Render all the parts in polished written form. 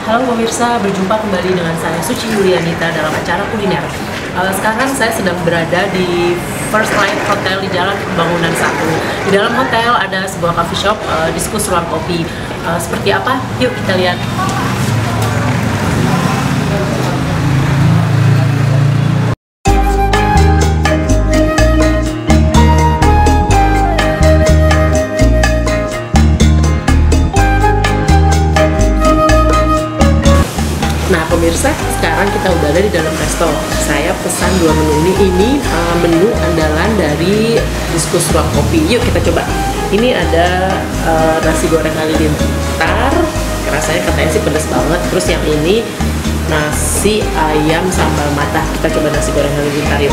Halo pemirsa, berjumpa kembali dengan saya Suci Yulianita dalam acara kuliner. Sekarang saya sedang berada di First Light Hotel di Jalan Pembangunan 1. Di dalam hotel ada sebuah coffee shop, Diskus Ruang Kopi. Seperti apa? Yuk kita lihat. Nah pemirsa, sekarang kita udah ada di dalam resto. Saya pesan 2 menu ini menu andalan dari Diskus Ruang Kopi. Yuk kita coba. Ini ada nasi goreng halilintar. Rasanya katanya sih pedas banget. Terus yang ini nasi ayam sambal mata. Kita coba nasi goreng halilintar yuk.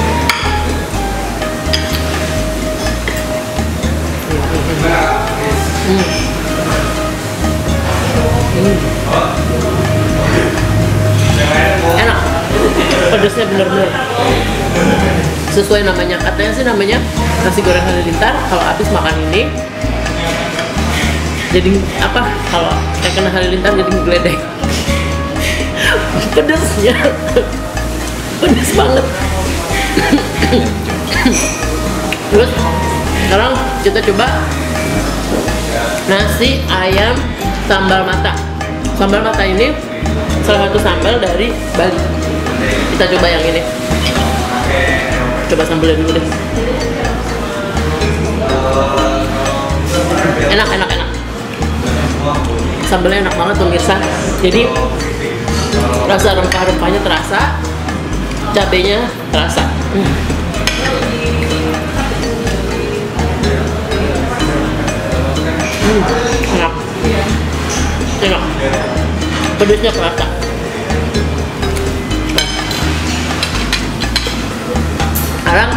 Enak, pedasnya bener-bener sesuai namanya. Katanya sih namanya nasi goreng halilintar. Kalau habis makan ini jadi apa, kalau kayak kena halilintar jadi geledek. Pedasnya pedas banget. Terus sekarang kita coba nasi ayam sambal mata. Sambal mata ini salah satu sambal dari Bali. Kita coba yang ini. Coba sambalnya dulu deh. Enak. Sambalnya enak banget pemirsa. Jadi rasa rempah-rempahnya terasa, cabenya terasa. Enak. Pedasnya kerasa. Sekarang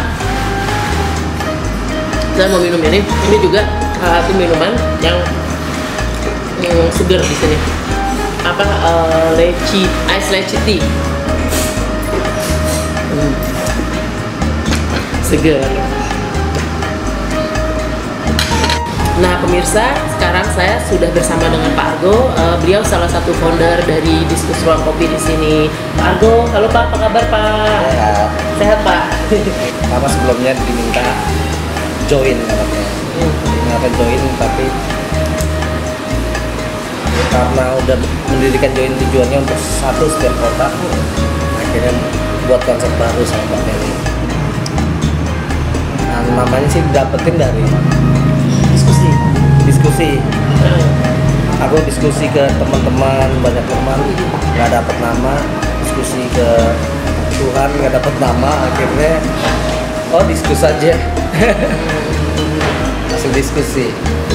saya mau minum ini. Ini juga satu minuman yang seger di sini. Apa ice leci tea. Seger. Nah pemirsa, sekarang saya sudah bersama dengan Pak Argo. Beliau salah satu founder dari Diskus Ruang Kopi di sini. Pak Argo, halo Pak, apa kabar Pak? Sehat. Sehat Pak. Sama sebelumnya diminta join katanya. Kenapa join, tapi karena udah mendirikan join tujuannya untuk satu setiap kota, akhirnya buat konsep baru sama Pak Ferry. Nah, namanya sih dapetin dari diskusi. Aku diskusi ke teman-teman, banyak teman nggak dapet nama, diskusi ke Tuhan nggak dapet nama, akhirnya diskus aja. Langsung diskusi.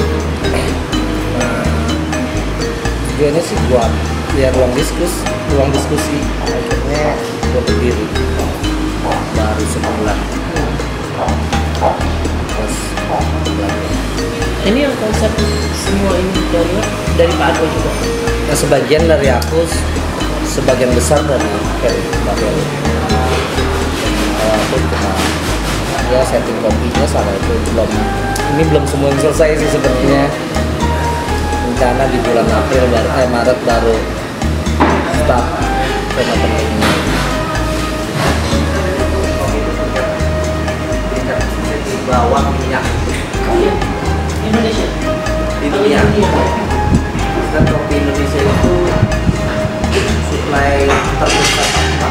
Nah, tujuannya sih buat ya ruang diskusi. Akhirnya gue berdiri baru sebulan. Terus Ini yang konsep semua ini dari Pak Argo juga. nah, sebagian dari aku, sebagian besar dari Pak Ferry. Aku cuma ya setting kopinya sama itu belum semua yang selesai sih sebenarnya. Rencana di bulan Maret baru start sama temen-temen. Bawang minyak Indonesia. di dunia. Dan kopi Indonesia itu suplai terbesar apa?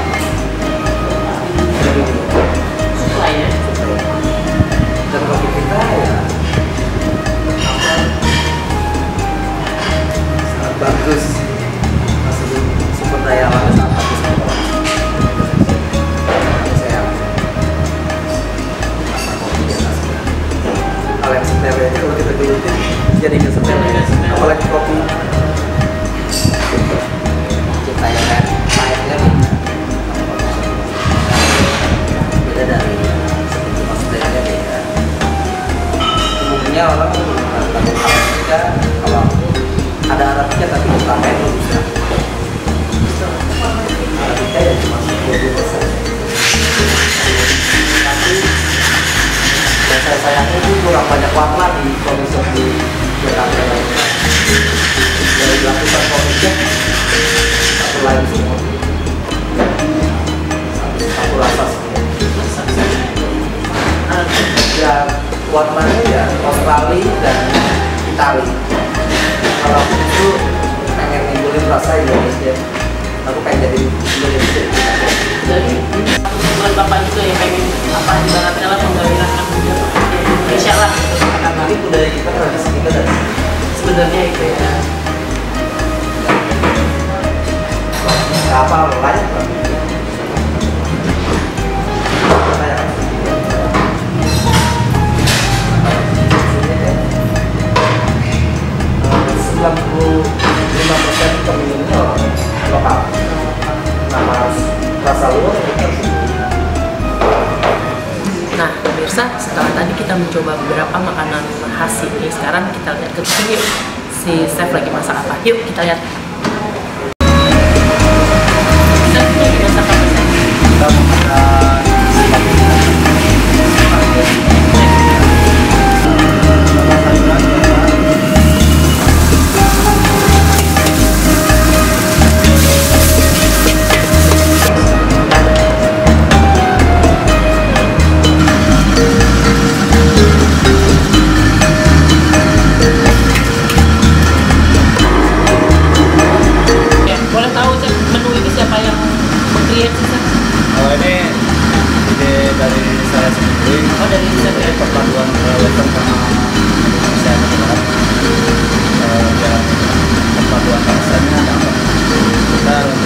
Suplainya. Dan kopi kita ya sangat bagus, masih sumber daya alamnya sangat bagus. Hal yang sepele aja kalau kita gelutin jadi nggak sepele, apalagi kopi. Kita yang pahitnya beda dari seperti maksudnya beda. Umumnya orang takut arabica, kalau ada arabica tapi utama itu bisa. Arabica ya cuma 20%. Dan saya sayangnya itu kurang banyak warna di kondisi di Jakarta. Dari dilakukan kopi lain semua. Satu rasa semua. Ya warnanya ya Australia dan Italia. Kalau aku itu pengen nimbulin rasa Indonesia, aku pengen jadi Indonesia. Jadi bukan bapak juga yang pengen apa ibaratnya lah menggairahkan Indonesia lah. Nanti budaya kita tradisi kita dari Sebenarnya itu ya. kapal layak kan? Peminumnya lokal. Nah, rasa luar itu. Nah, pemirsa, setelah tadi kita mencoba beberapa makanan khas ini, sekarang kita lihat ke sini yuk. Si chef lagi masak apa? Yuk kita lihat. Chef lagi masak apa? Kita makan Ya, boleh tahu chef menu ini siapa yang meng-create sih chef? oh ini ide dari saya sendiri. Oh dari chef ya. Perpaduan western sama Indonesia dan perpaduan rasanya dapat. Kita